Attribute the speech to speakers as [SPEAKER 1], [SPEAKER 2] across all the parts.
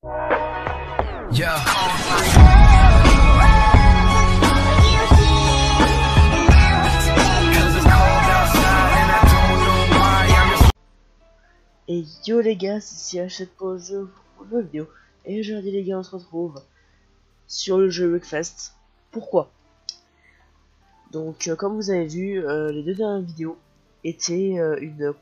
[SPEAKER 1] Et yo les gars, c'est Hachette pour le jeu pour une nouvelle vidéo. Et aujourd'hui les gars, on se retrouve sur le jeu Wreckfest. Pourquoi? Donc comme vous avez vu, les deux dernières vidéos étaient une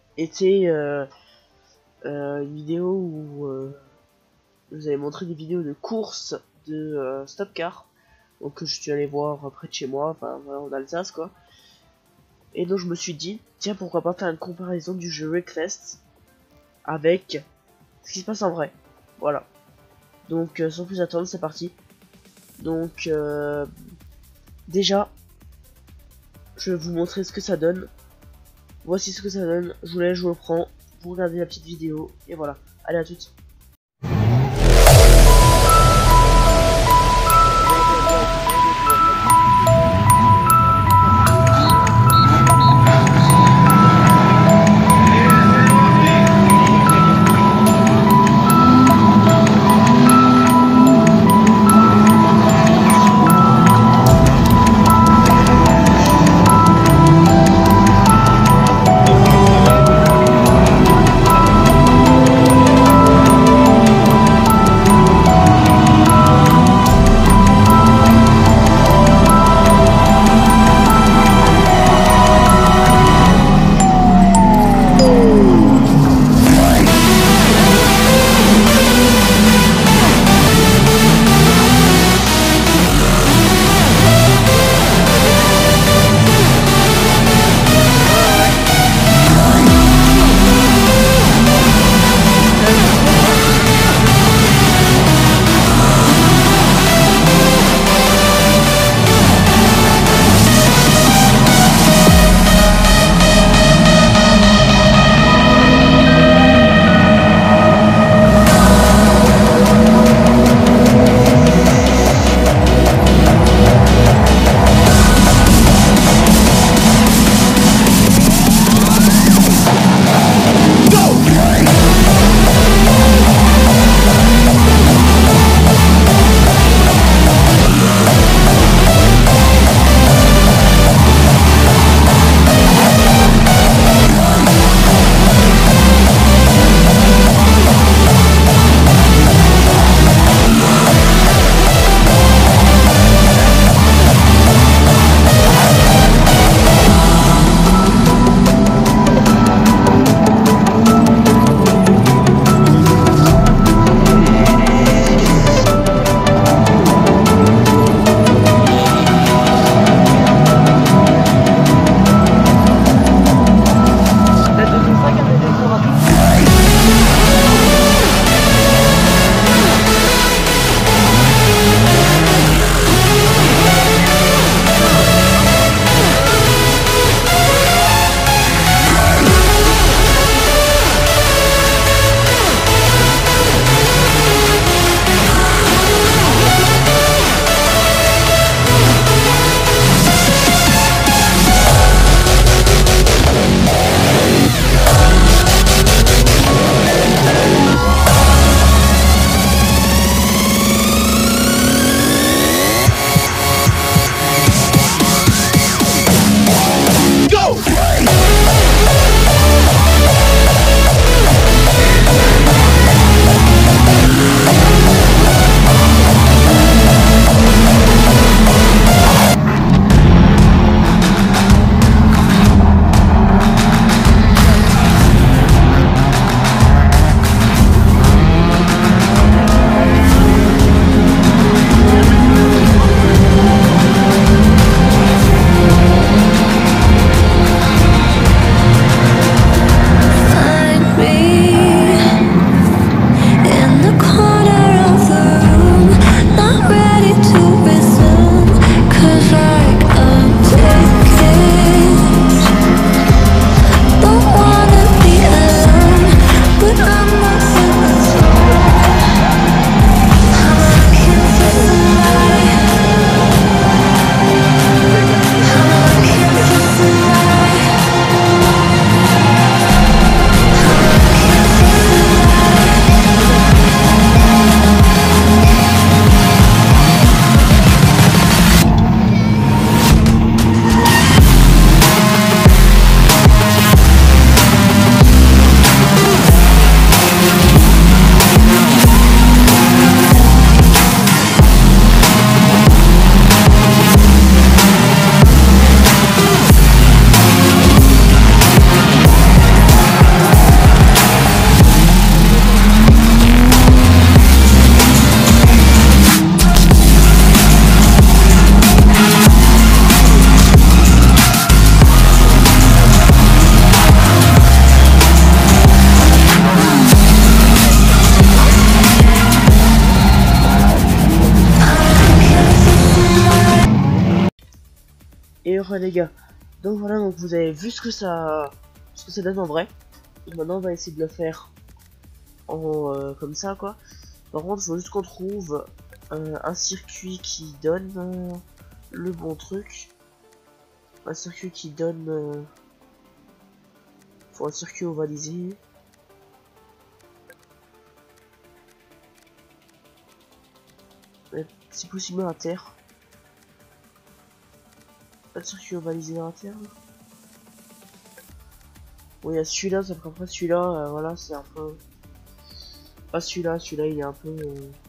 [SPEAKER 1] vidéo où je vous avais montré des vidéos de courses de Stop Car. Donc je suis allé voir près de chez moi, enfin voilà, en Alsace quoi. Et donc je me suis dit, tiens pourquoi pas faire une comparaison du jeu Wreckfest avec ce qui se passe en vrai. Voilà. Donc sans plus attendre, c'est parti. Donc déjà, je vais vous montrer ce que ça donne. Voici ce que ça donne. Je vous laisse, je vous le prends. Vous regardez la petite vidéo et voilà. Allez, à toutes. Et les gars, donc voilà, donc vous avez vu ce que ça donne en vrai. Et maintenant on va essayer de le faire en comme ça quoi. Par contre, il faut juste qu'on trouve un circuit qui donne le bon truc. Un circuit qui donne... faut un circuit ovalisé. Si possible à terre. Pas de circuit ovalisé à terre. Bon, il y a celui-là, ça après celui-là, voilà, c'est un peu... Pas celui-là, celui-là il est un peu...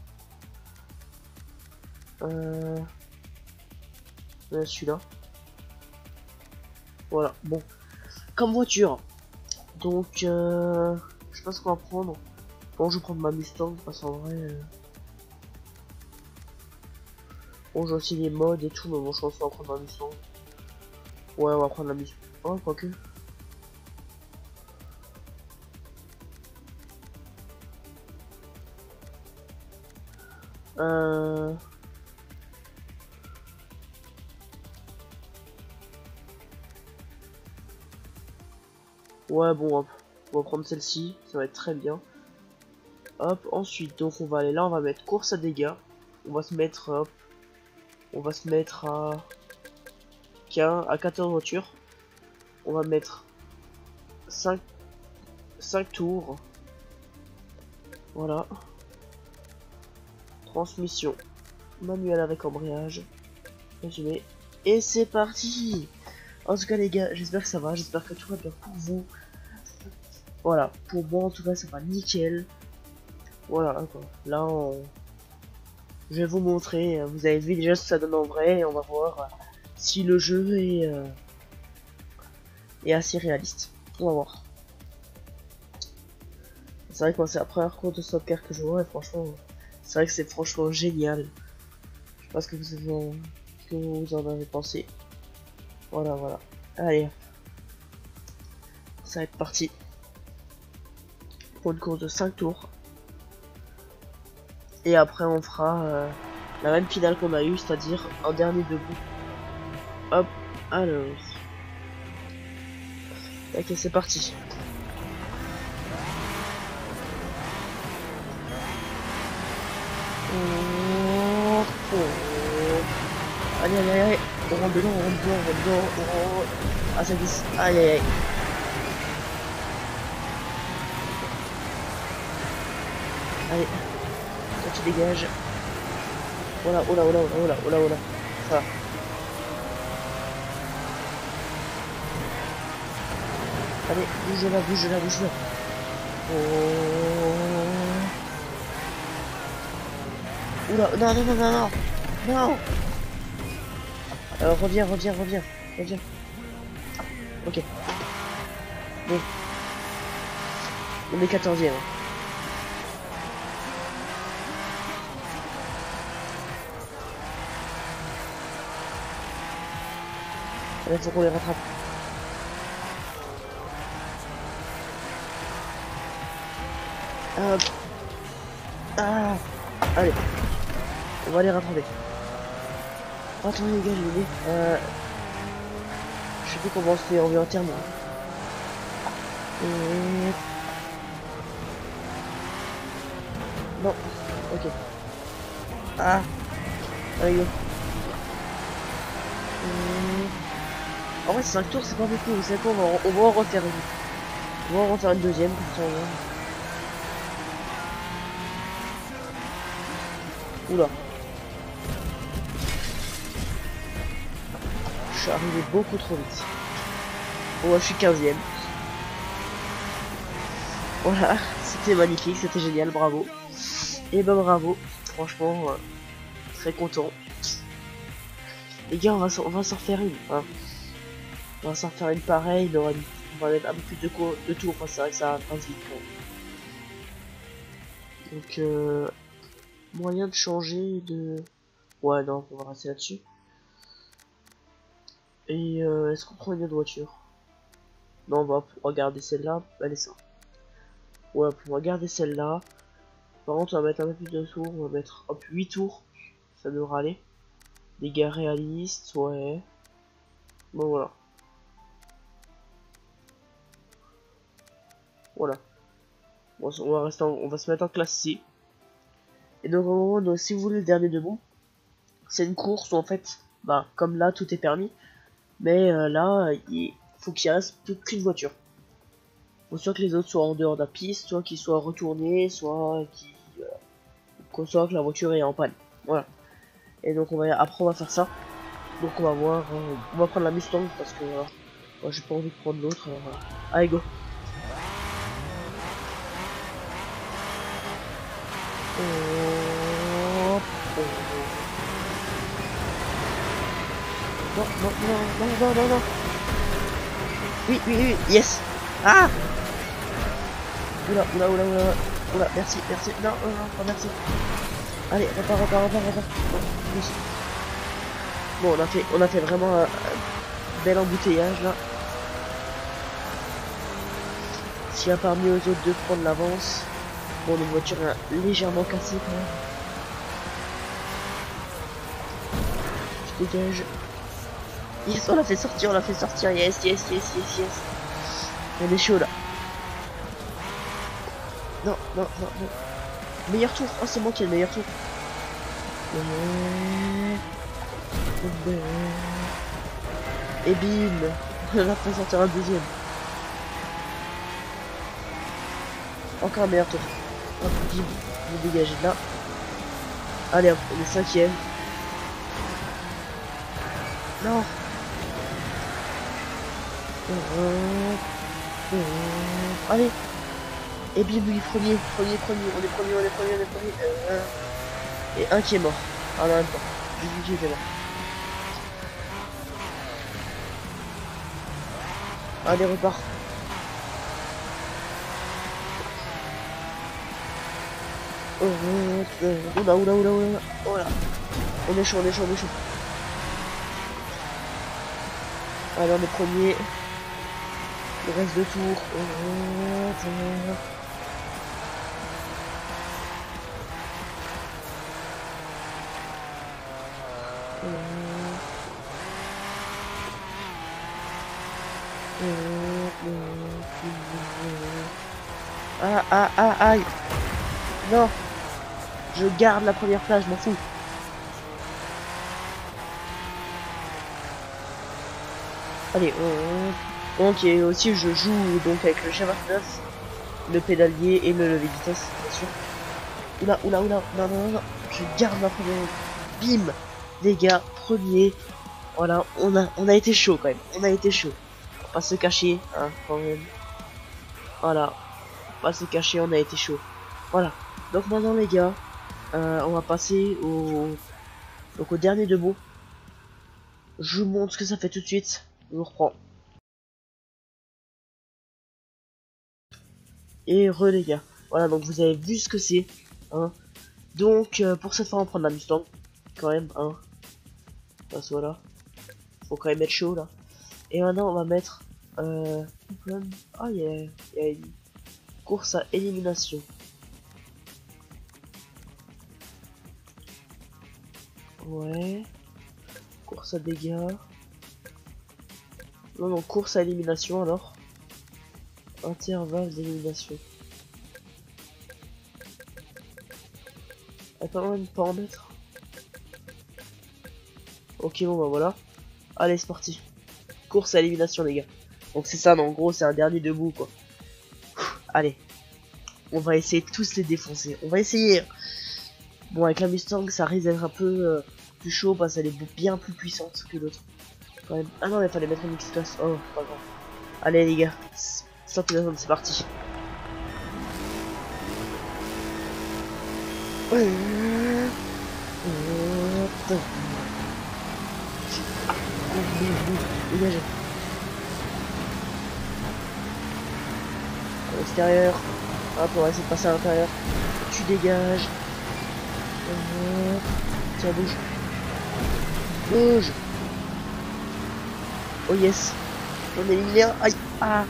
[SPEAKER 1] celui-là. Voilà, bon. Comme voiture. Donc, je sais pas ce qu'on va prendre. Bon, je vais prendre ma Mustang, parce qu'en vrai... Bon, j'ai aussi les modes et tout, mais bon, je pense qu'on va prendre ma Mustang. Ouais, on va prendre la Mustang. Oh, quoique. Ouais, bon, hop. On va prendre celle-ci, ça va être très bien. Hop, ensuite, donc on va aller là, on va mettre course à dégâts. On va se mettre, hop. On va se mettre à 14 voitures. On va mettre 5 tours. Voilà. Transmission manuelle avec embrayage. Résumé. Et c'est parti. En tout cas les gars, j'espère que ça va. J'espère que tout va bien pour vous. Voilà. Pour moi en tout cas ça va nickel. Voilà. Quoi. Là je vais vous montrer. Vous avez vu déjà ce que ça donne en vrai. Et on va voir si le jeu est assez réaliste. On va voir. C'est vrai que moi c'est la première course de soccer que je vois et franchement c'est vrai que c'est franchement génial. Je sais pas ce que vous en avez pensé. Voilà, voilà. Allez. Ça va être parti. Pour une course de 5 tours. Et après on fera la même finale qu'on a eu, c'est-à-dire un dernier debout. Hop, alors. Ok, c'est parti. Allez, allez, allez. On rentre dedans, on rentre dedans, on rentre dedans, on rentre... Ah, ça glisse. Aïe, aïe, aïe. Allez. Toi, tu dégages. Voilà, oh là, oh là, oh là, oh là, oh là. Ça va. Allez, bouge là, bouge là, bouge là. Oh. Oula, non, non, non, non, non. Non. Reviens, reviens, reviens, reviens. Ok. Bon. On est 14e. Il faut qu'on les rattrape. Hop. Ah. Allez. On va les rattraper. Oh, attendez les gars, j'ai l'idée. Je sais plus comment on se fait enlever entièrement. Non. Ok. Ah. Allez go. En vrai 5 tours c'est pas beaucoup, vous savez quoi, on va en refaire une. On va en refaire une deuxième comme ça. Oula. Je suis arrivé beaucoup trop vite. Bon, je suis 15e. Voilà, c'était magnifique, c'était génial, bravo. Et ben bravo, franchement, très content. Les gars, on va s'en refaire une. Hein. On va s'en faire une pareille, on va mettre un peu plus de tours, enfin, c'est vrai que ça passe vite. Quoi. Donc, moyen de changer de... Ouais, non, on va rester là-dessus. Et est-ce qu'on prend une autre voiture? Non, on va regarder celle-là, elle est ça. Ouais, on va garder celle-là. Par contre, on va mettre un peu plus de tours, on va mettre hop, 8 tours. Ça devrait aller. Dégâts réalistes, ouais. Bon voilà. Voilà. Bon, on va se mettre en classe C. Et donc en gros, donc, si vous voulez le dernier debout, c'est une course où en fait, bah comme là tout est permis, mais là il faut qu'il reste plus qu'une voiture. Faut soit que les autres soient en dehors de la piste, soit qu'ils soient retournés, soit soit que la voiture est en panne. Voilà. Et donc après on va faire ça. Donc on va voir, on va prendre la Mustang parce que moi j'ai pas envie de prendre l'autre. Voilà. Allez go. Non, non, non, non, non, non, non. Oui, oui, oui, yes. Ah. Oula, oula, oula, oula, oula, merci, merci. Non, non, non, pas merci. Allez, repars. Oui. Bon, on a fait vraiment un bel embouteillage là. S'il a permis aux autres de prendre l'avance. Bon, notre voiture est légèrement cassée quand même. Je dégage. Yes, on l'a fait sortir, yes. On est chaud là. Non. Meilleur tour, oh c'est moi qui ai le meilleur tour. Et bim. On a fait sortir un deuxième. Encore un meilleur tour. Hop, bim, vous dégagez de là. Allez hop, on est cinquième. Non. Allez. Et bim, oui, premier. On est premier. Et un qui est mort. En même temps. J'ai qui était mort. Allez, repart. Oula. Voilà. On est chaud. Allez, on est premier. Il reste 2 tours. Aïe. Non. Je garde la première place, je m'en fous. Allez, donc et aussi je joue donc avec le Chevrolet 9, le pédalier et le levier de vitesse, bien sûr. Oula, non, je garde ma première. Bim, les gars, premier. Voilà, on a été chaud quand même, on va pas se cacher, hein, quand même. Voilà, pas se cacher, on a été chaud. Voilà, donc maintenant les gars, on va passer au dernier debout. Je vous montre ce que ça fait tout de suite. Je vous reprends. Et les gars. Voilà, donc vous avez vu ce que c'est. Hein. Donc pour cette fois on prend la Mustang. Quand même, hein. Parce voilà. Faut quand même être chaud là. Et maintenant on va mettre ah il y a une course à élimination. Ouais. Course à dégâts. Non, course à élimination alors. Intervalle d'élimination. Attends, même pas en mettre. Ok, bon bah voilà. Allez, c'est parti. Course à élimination, les gars. Donc c'est ça, mais en gros, c'est un dernier debout, quoi. Allez. On va essayer de tous les défoncer. On va essayer. Bon, avec la Mustang, ça risque d'être un peu plus chaud parce qu'elle est bien plus puissante que l'autre. Quand même. Ah non, mais il fallait mettre une X-Class. Oh, pas grave. Allez, les gars. Sortez la zone, c'est parti. Dégagez. À l'extérieur. Hop, on va essayer de passer à l'intérieur. Tu dégages. Tiens, bouge. Bouge. Oh yes. On est éliminé. Aïe. Ah.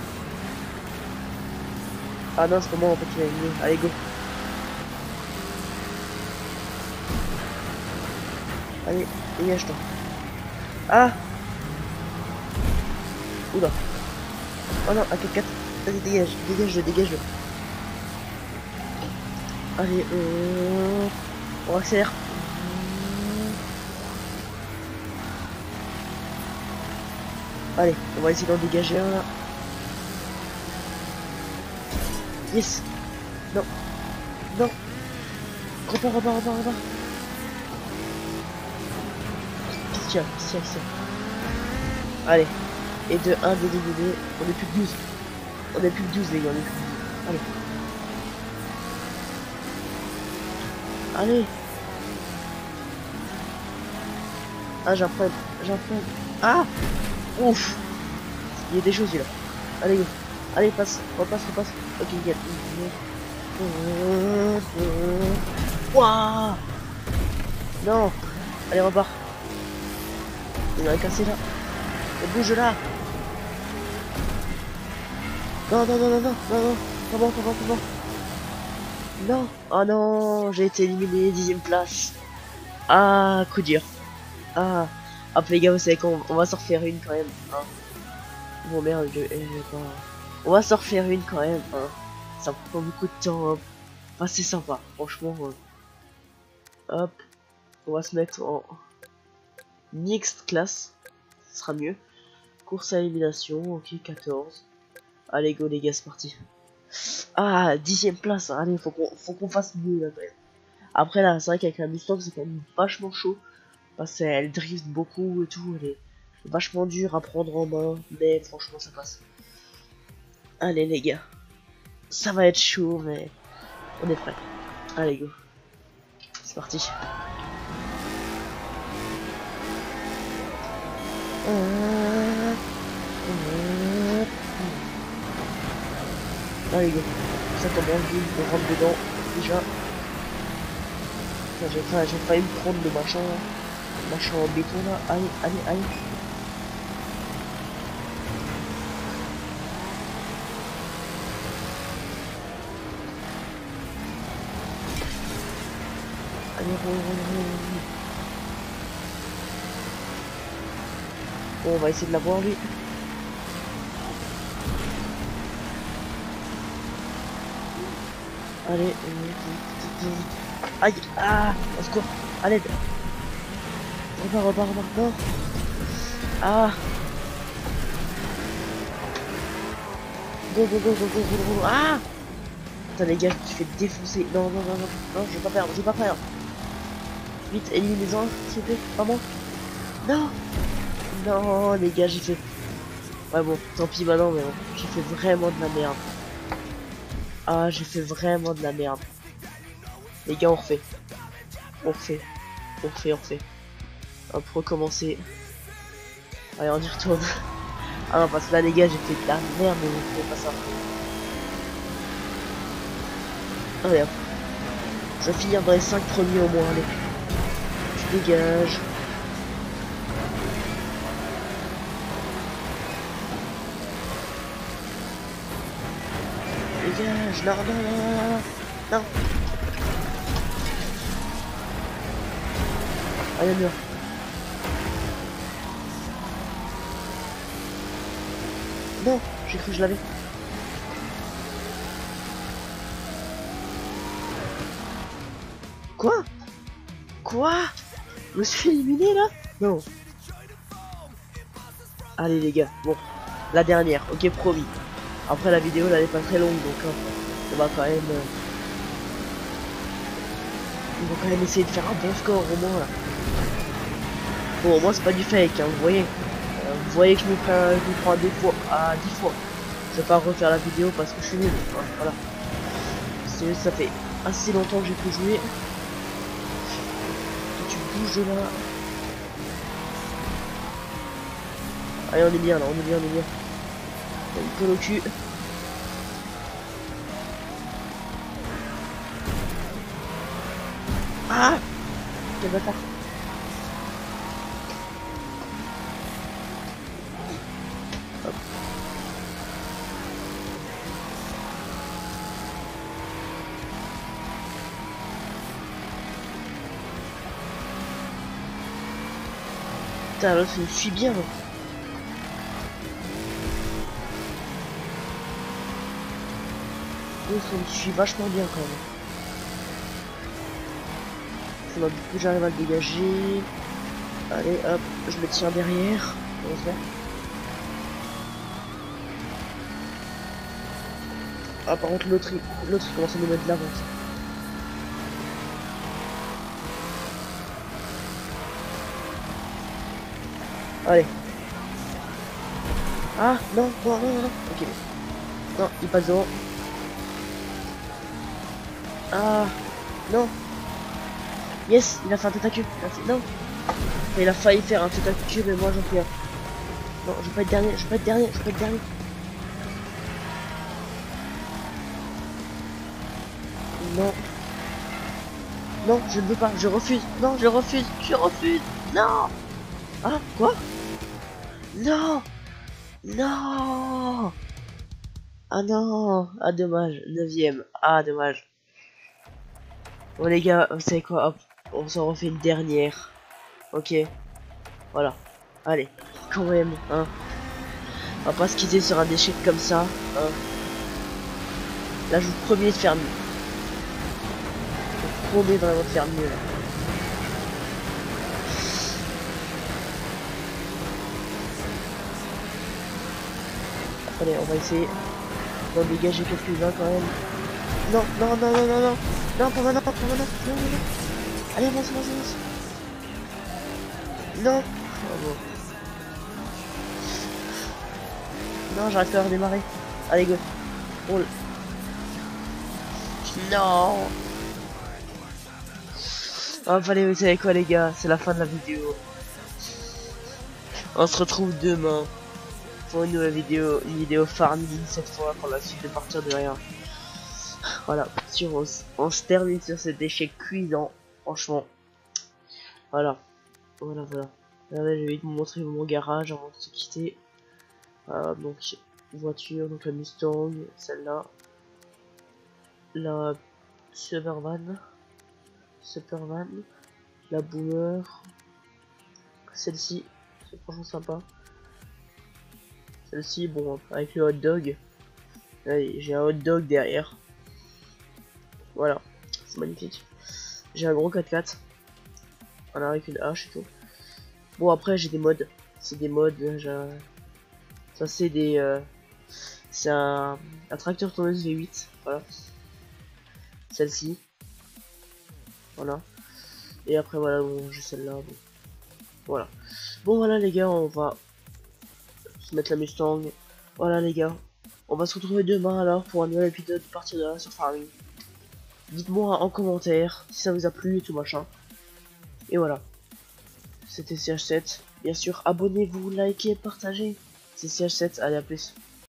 [SPEAKER 1] Ah non, c'est pas moi en fait qui m'a éliminé. Allez, go. Allez, dégage-toi. Ah. Oula. Oh non, à 4-4. Vas-y, dégage, dégage-le, dégage-le. Allez, on accélère. Allez, on va essayer d'en dégager un là. Yes. Non. Non. Repars, repars, repars, repars. Qu'est-ce qu'il y a? Qu'est-ce qu'il y a? Allez. Et de 1, 2, 2, 2, 2. On est plus que 12. On est plus que 12, les gars. On est plus que 12. Allez. Allez. Ah, j'apprends. J'apprends. Ah. Ouf. Il y a des choses, là. Allez, go. Allez, passe. Repasse, repasse. Ok, nickel. Wouah. Non. Allez, repars. Il y en a un cassé là. Et bouge là. Non, non, non, non, non, non, non. Pas bon, pas bon, pas bon. Non. Oh non, j'ai été éliminé, 10ème place. Ah, coup dur. Ah. Hop les gars, vous savez qu'on va s'en refaire une quand même. Hein. Bon merde, je pas... On va s'en refaire une quand même. Hein. Ça prend pas beaucoup de temps. Hein. Enfin, c'est sympa, franchement. Hop. On va se mettre en mixed class. Ce sera mieux. Course à élimination, ok, 14. Allez, go les gars, c'est parti. Ah, 10ème place. Allez, faut qu'on fasse mieux là quand même. Après là, c'est vrai qu'avec la Mustang, c'est quand même vachement chaud. Parce qu'elle drift beaucoup et tout. Elle est vachement dure à prendre en main. Mais franchement, ça passe. Allez les gars. Ça va être chaud, mais on est prêt. Allez, go. C'est parti. Allez, go. Ça commence, on rentre dedans. Déjà. J'ai failli me prendre le machin en béton là. Allez, allez, allez. Allez, bon, on va essayer de l'avoir lui. Allez. Aïe. Ah, au secours. À l'aide. Repars, repars, repars. Non. Ah. Go, go, go, go, go, go, go. Ah. Putain les gars, je me suis fait défoncer. Non, non, non, non, non, je vais pas perdre, je vais pas perdre. Vite, éliminez-en, s'il vous plaît, vraiment. Non. Non, les gars, j'ai fait... Ouais bon, tant pis maintenant, mais bon, j'ai fait vraiment de la merde. Ah, j'ai fait vraiment de la merde. Les gars, on refait. On refait. On refait, on refait. Hop, recommencer. Allez, on y retourne. Ah non, parce que là, les gars, j'ai fait de la merde, mais vous pouvez pas ça. Allez, hop. Je vais finir dans les 5 premiers au moins, allez. Je dégage. Dégage, non, non, non, non, non. Allez, mur. Non, j'ai cru que je l'avais. Quoi? Quoi? Je me suis éliminé là? Non. Allez les gars, bon. La dernière, ok, promis. Après la vidéo là, elle est pas très longue, donc on va quand même... on va quand même essayer de faire un bon score au moins là. Bon, au moins c'est pas du fake, hein, vous voyez. Vous voyez que je me prends à 10 fois. Je vais pas refaire la vidéo parce que je suis nul. Hein, voilà. C'est juste, ça fait assez longtemps que j'ai pu jouer. Tu bouges là. Allez, on est bien là, on est bien, on est bien. Une colle au cul. Ah! Quel bâtard! Hop. Putain, l'autre me suit bien. Oui, ça me suit vachement bien quand même. Faudra que j'arrive à le dégager. Allez, hop, je le tiens derrière. Heureusement. Ah, par contre, l'autre il commence à nous mettre de l'avance. Allez. Ah, non, non, non, non. Ok. Non, il passe devant. Ah, non. Yes, il a fait un tentacule. Merci. Non. Il a failli faire un tentacule, mais moi j'en fais un. Non, je veux pas être dernier, je veux pas être dernier, je veux pas être dernier. Non. Non, je ne veux pas, je refuse. Non, je refuse, je refuse. Non. Ah, quoi? Non. Non. Ah non. Ah, dommage. 9ème. Ah, dommage. Bon, les gars, vous savez quoi? Hop, on s'en refait une dernière. Ok. Voilà. Allez. Quand même, hein. On va pas se quitter sur un échec comme ça. Hein. Là, je vous promets de faire mieux. Je vous promets vraiment de faire mieux, là. Allez, on va essayer d'en dégager quelques-uns quand même. Non, non, non, non, non, non. Non, pas maintenant, pas maintenant. Non, non, non. Allez, avance, avance, avance. Non. Oh, bon. Non, j'arrête pas de redémarrer. Allez, go. Roule. Non. Oh, fallait, vous savez quoi, les gars, c'est la fin de la vidéo. On se retrouve demain pour une nouvelle vidéo, une vidéo farming cette fois pour la suite de partir de rien. Voilà, on se termine sur cet échec cuisant, franchement. Voilà, voilà, voilà. Regardez, je vais vite vous montrer mon garage avant de se quitter. Donc, voiture, donc la Mustang, celle-là. La Supervan, la Boomer, celle-ci, c'est franchement sympa. Celle-ci, bon, avec le hot dog. Allez, j'ai un hot dog derrière. Voilà, c'est magnifique. J'ai un gros 4x4. Voilà, avec une hache et tout. Bon, après, j'ai des mods. C'est des mods. Ça, c'est des. C'est un tracteur tourneuse V8. Voilà. Celle-ci. Voilà. Et après, voilà, bon, j'ai celle-là. Bon. Voilà. Bon, voilà, les gars, on va se mettre la Mustang. Voilà, les gars. On va se retrouver demain alors pour un nouvel épisode de partir de là sur Farming. Dites-moi en commentaire si ça vous a plu et tout machin. Et voilà. C'était CH7. Bien sûr, abonnez-vous, likez, partagez. C'est CH7. Allez, à plus.